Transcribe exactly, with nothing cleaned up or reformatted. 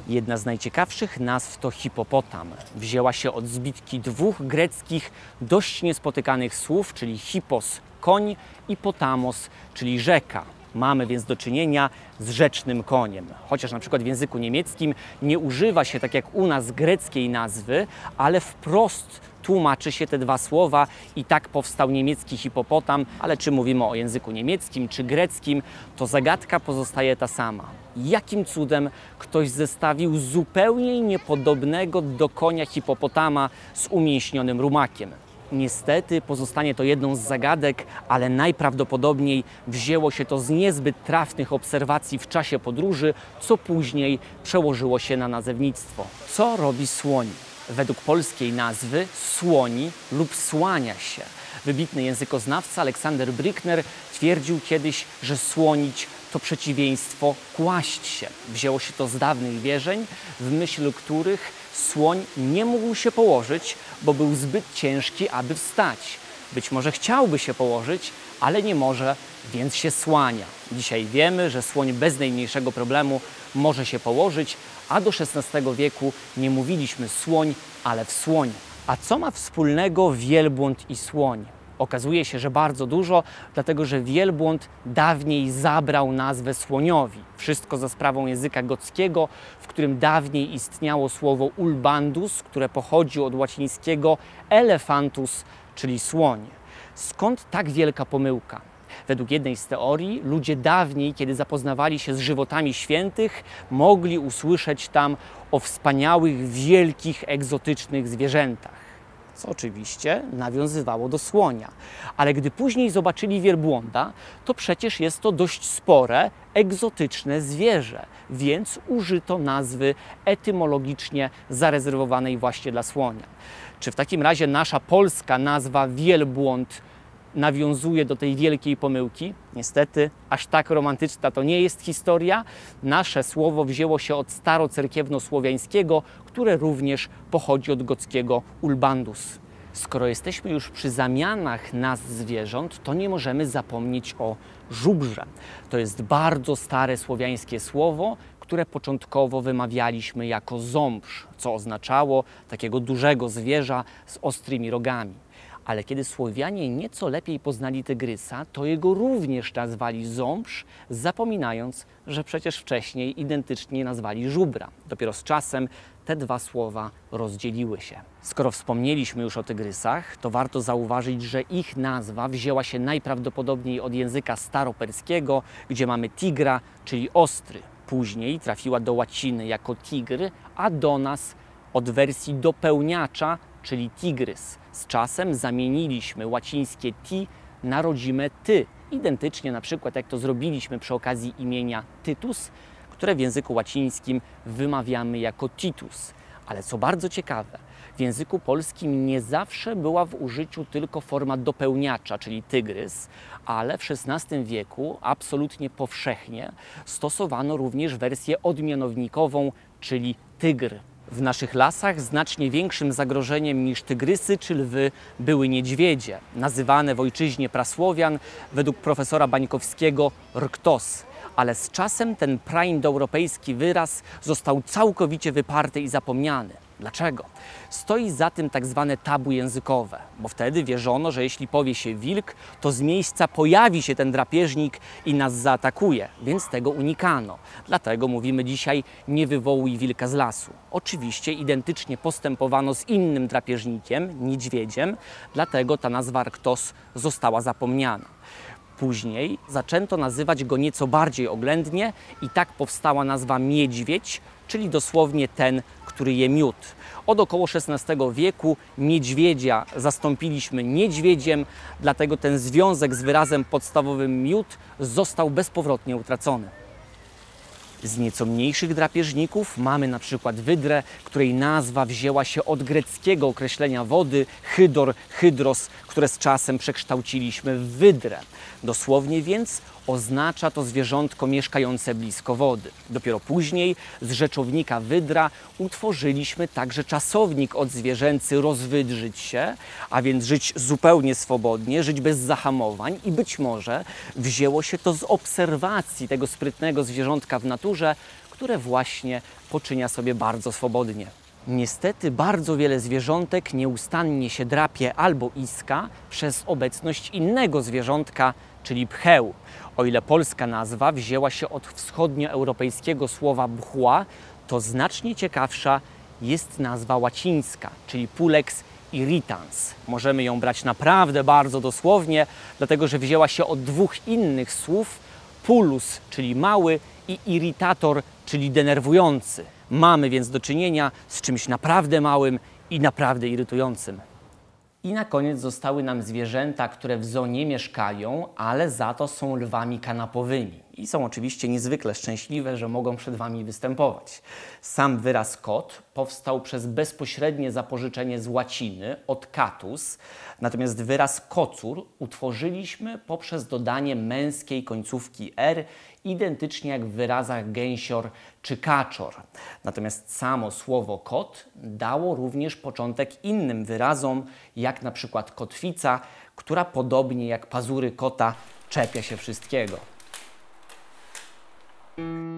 Jedna z najciekawszych nazw to hipopotam. Wzięła się od zbitki dwóch greckich, dość niespotykanych słów, czyli hippos – koń i potamos, czyli rzeka. Mamy więc do czynienia z rzecznym koniem. Chociaż na przykład w języku niemieckim nie używa się tak jak u nas greckiej nazwy, ale wprost tłumaczy się te dwa słowa i tak powstał niemiecki hipopotam, ale czy mówimy o języku niemieckim czy greckim, to zagadka pozostaje ta sama. Jakim cudem ktoś zestawił zupełnie niepodobnego do konia hipopotama z umięśnionym rumakiem? Niestety pozostanie to jedną z zagadek, ale najprawdopodobniej wzięło się to z niezbyt trafnych obserwacji w czasie podróży, co później przełożyło się na nazewnictwo. Co robi słoń? Według polskiej nazwy słoni lub słania się. Wybitny językoznawca Aleksander Brückner twierdził kiedyś, że słonić to przeciwieństwo kłaść się. Wzięło się to z dawnych wierzeń, w myśl których słoń nie mógł się położyć, bo był zbyt ciężki, aby wstać. Być może chciałby się położyć, ale nie może, więc się słania. Dzisiaj wiemy, że słoń bez najmniejszego problemu może się położyć, a do szesnastego wieku nie mówiliśmy słoń, ale w słoń. A co ma wspólnego wielbłąd i słoń? Okazuje się, że bardzo dużo, dlatego że wielbłąd dawniej zabrał nazwę słoniowi. Wszystko za sprawą języka gockiego, w którym dawniej istniało słowo ulbandus, które pochodzi od łacińskiego elephantus, czyli słoń. Skąd tak wielka pomyłka? Według jednej z teorii ludzie dawniej, kiedy zapoznawali się z żywotami świętych, mogli usłyszeć tam o wspaniałych, wielkich, egzotycznych zwierzętach, co oczywiście nawiązywało do słonia. Ale gdy później zobaczyli wielbłąda, to przecież jest to dość spore, egzotyczne zwierzę, więc użyto nazwy etymologicznie zarezerwowanej właśnie dla słonia. Czy w takim razie nasza polska nazwa wielbłąd nawiązuje do tej wielkiej pomyłki? Niestety, aż tak romantyczna to nie jest historia. Nasze słowo wzięło się od starocerkiewnosłowiańskiego, które również pochodzi od gockiego ulbandus. Skoro jesteśmy już przy zamianach nazw zwierząt, to nie możemy zapomnieć o żubrze. To jest bardzo stare słowiańskie słowo, które początkowo wymawialiśmy jako ząbrz, co oznaczało takiego dużego zwierza z ostrymi rogami. Ale kiedy Słowianie nieco lepiej poznali tygrysa, to jego również nazwali ząbrz, zapominając, że przecież wcześniej identycznie nazwali żubra. Dopiero z czasem te dwa słowa rozdzieliły się. Skoro wspomnieliśmy już o tygrysach, to warto zauważyć, że ich nazwa wzięła się najprawdopodobniej od języka staroperskiego, gdzie mamy tigra, czyli ostry. Później trafiła do łaciny jako tigr, a do nas od wersji dopełniacza, czyli tigrys. Z czasem zamieniliśmy łacińskie ti na rodzime ty. Identycznie na przykład jak to zrobiliśmy przy okazji imienia Tytus, które w języku łacińskim wymawiamy jako Titus. Ale co bardzo ciekawe, w języku polskim nie zawsze była w użyciu tylko forma dopełniacza, czyli tygrys, ale w szesnastym wieku absolutnie powszechnie stosowano również wersję odmianownikową, czyli tygr. W naszych lasach znacznie większym zagrożeniem niż tygrysy czy lwy były niedźwiedzie, nazywane w ojczyźnie prasłowian według profesora Bańkowskiego rktos. Ale z czasem ten praindoeuropejski wyraz został całkowicie wyparty i zapomniany. Dlaczego? Stoi za tym tak zwane tabu językowe, bo wtedy wierzono, że jeśli powie się wilk, to z miejsca pojawi się ten drapieżnik i nas zaatakuje, więc tego unikano. Dlatego mówimy dzisiaj: nie wywołuj wilka z lasu. Oczywiście identycznie postępowano z innym drapieżnikiem, niedźwiedziem, dlatego ta nazwa rktos została zapomniana. Później zaczęto nazywać go nieco bardziej oględnie i tak powstała nazwa miedźwiedź, czyli dosłownie ten, który je miód. Od około szesnastego wieku niedźwiedzia zastąpiliśmy niedźwiedziem, dlatego ten związek z wyrazem podstawowym miód został bezpowrotnie utracony. Z nieco mniejszych drapieżników mamy na przykład wydrę, której nazwa wzięła się od greckiego określenia wody hydor, hydros, które z czasem przekształciliśmy w wydrę. Dosłownie więc oznacza to zwierzątko mieszkające blisko wody. Dopiero później z rzeczownika wydra utworzyliśmy także czasownik odzwierzęcy rozwydrzyć się, a więc żyć zupełnie swobodnie, żyć bez zahamowań i być może wzięło się to z obserwacji tego sprytnego zwierzątka w naturze, które właśnie poczynia sobie bardzo swobodnie. Niestety bardzo wiele zwierzątek nieustannie się drapie albo iska przez obecność innego zwierzątka, czyli pcheł. O ile polska nazwa wzięła się od wschodnioeuropejskiego słowa bchła, to znacznie ciekawsza jest nazwa łacińska, czyli Pulex irritans. Możemy ją brać naprawdę bardzo dosłownie, dlatego że wzięła się od dwóch innych słów: pulus, czyli mały, i irritator, czyli denerwujący. Mamy więc do czynienia z czymś naprawdę małym i naprawdę irytującym. I na koniec zostały nam zwierzęta, które w zoo nie mieszkają, ale za to są lwami kanapowymi. I są oczywiście niezwykle szczęśliwe, że mogą przed Wami występować. Sam wyraz kot powstał przez bezpośrednie zapożyczenie z łaciny od catus, natomiast wyraz kocur utworzyliśmy poprzez dodanie męskiej końcówki er, identycznie jak w wyrazach gęsior czy kaczor. Natomiast samo słowo kot dało również początek innym wyrazom, jak na przykład kotwica, która podobnie jak pazury kota czepia się wszystkiego.